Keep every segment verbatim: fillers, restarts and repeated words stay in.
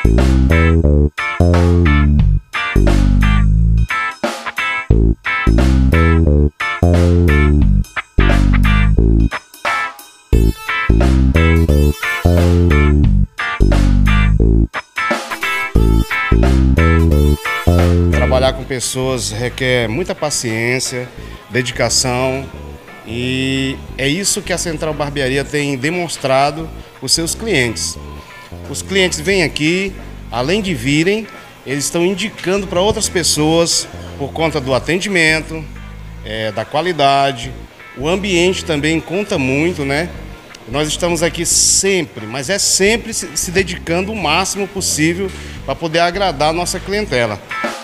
Trabalhar com pessoas requer muita paciência, dedicação, e é isso que a Central Barbearia tem demonstrado para os seus clientes. Os clientes vêm aqui, além de virem, eles estão indicando para outras pessoas por conta do atendimento, é, da qualidade. O ambiente também conta muito, né? Nós estamos aqui sempre, mas é sempre se, se dedicando o máximo possível para poder agradar a nossa clientela.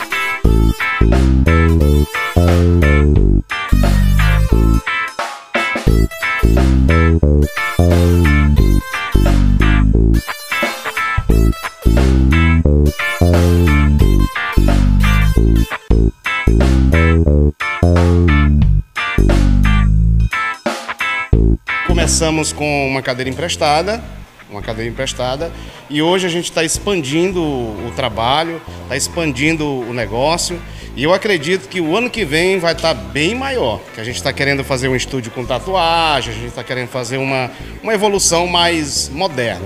Começamos com uma cadeira emprestada, uma cadeira emprestada, e hoje a gente está expandindo o trabalho, está expandindo o negócio, e eu acredito que o ano que vem vai estar bem maior, que a gente está querendo fazer um estúdio com tatuagem, a gente está querendo fazer uma, uma evolução mais moderna.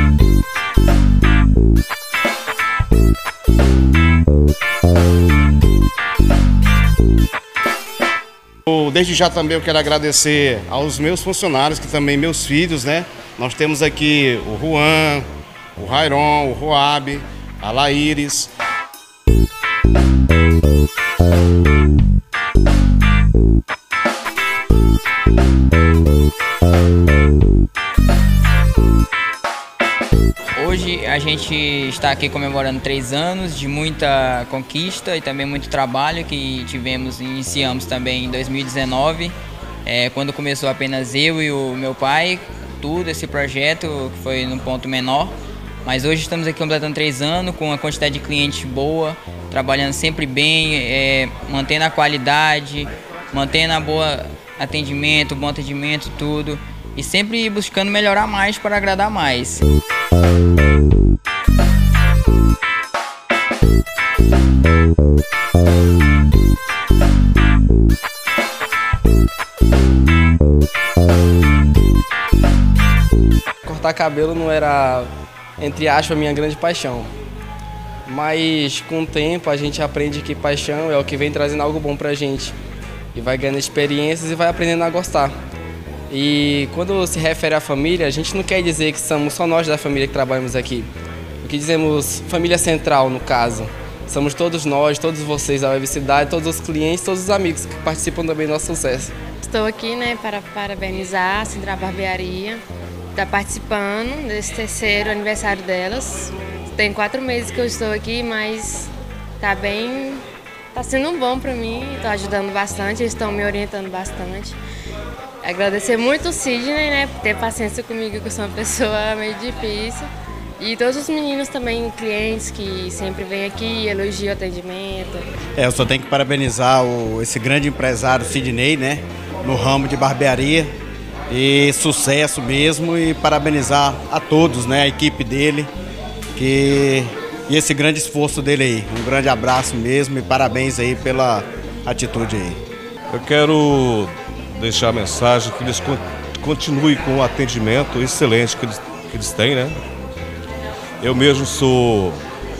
Desde já também eu quero agradecer aos meus funcionários, que também meus filhos, né? Nós temos aqui o Juan, o Rairon, o Roab, a Laíris. Hoje a gente está aqui comemorando três anos de muita conquista e também muito trabalho que tivemos, iniciamos também em dois mil e dezenove, é, quando começou apenas eu e o meu pai, tudo esse projeto que foi num ponto menor, mas hoje estamos aqui completando três anos com uma quantidade de clientes boa, trabalhando sempre bem, é, mantendo a qualidade, mantendo a boa atendimento, bom atendimento, tudo, e sempre buscando melhorar mais para agradar mais. Cortar cabelo não era, entre aspas, a minha grande paixão. Mas com o tempo a gente aprende que paixão é o que vem trazendo algo bom pra gente. E vai ganhando experiências e vai aprendendo a gostar. E quando se refere à família, a gente não quer dizer que somos só nós da família que trabalhamos aqui. O que dizemos família central, no caso. Somos todos nós, todos vocês da Web Cidade, todos os clientes, todos os amigos que participam também do nosso sucesso. Estou aqui, né, para parabenizar a Central Barbearia. Está participando desse terceiro aniversário delas. Tem quatro meses que eu estou aqui, mas está bem, está sendo bom para mim, estou ajudando bastante, eles estão me orientando bastante. Agradecer muito o Sidney, né, por ter paciência comigo, que eu sou uma pessoa meio difícil. E todos os meninos também, clientes que sempre vêm aqui, elogiam o atendimento. É, eu só tenho que parabenizar o, esse grande empresário Sidney, né, no ramo de barbearia. E sucesso mesmo, e parabenizar a todos, né, a equipe dele, que, e esse grande esforço dele aí. Um grande abraço mesmo e parabéns aí pela atitude aí. Eu quero deixar a mensagem que eles continuem com o atendimento excelente que eles, que eles têm, né? Eu mesmo sou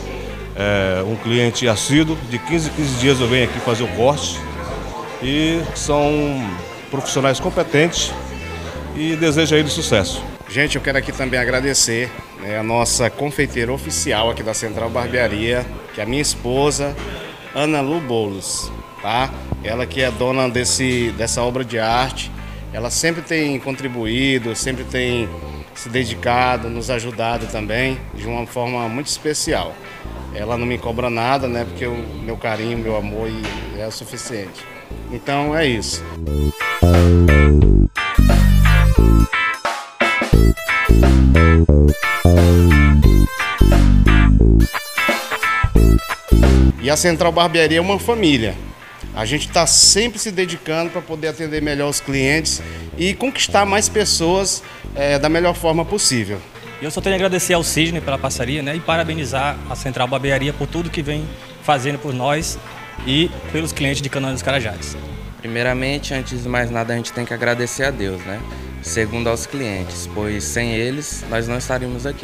é, um cliente assíduo, de quinze em quinze dias eu venho aqui fazer o corte, e são profissionais competentes, e desejo a eles sucesso. Gente, eu quero aqui também agradecer, né, a nossa confeiteira oficial aqui da Central Barbearia, que é a minha esposa, Ana Lu Boulos, tá? Ela que é dona desse, dessa obra de arte, ela sempre tem contribuído, sempre tem se dedicado, nos ajudado também, de uma forma muito especial. Ela não me cobra nada, né, porque o meu carinho, meu amor é o suficiente. Então é isso. E a Central Barbearia é uma família. A gente está sempre se dedicando para poder atender melhor os clientes e conquistar mais pessoas é, da melhor forma possível. E eu só tenho a agradecer ao Sidney pela parceria, né, e parabenizar a Central Barbearia por tudo que vem fazendo por nós e pelos clientes de Canoas dos Carajás. Primeiramente, antes de mais nada, a gente tem que agradecer a Deus, né? Segundo aos clientes, pois sem eles nós não estaríamos aqui.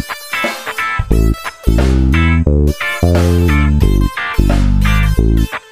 We'll be right back.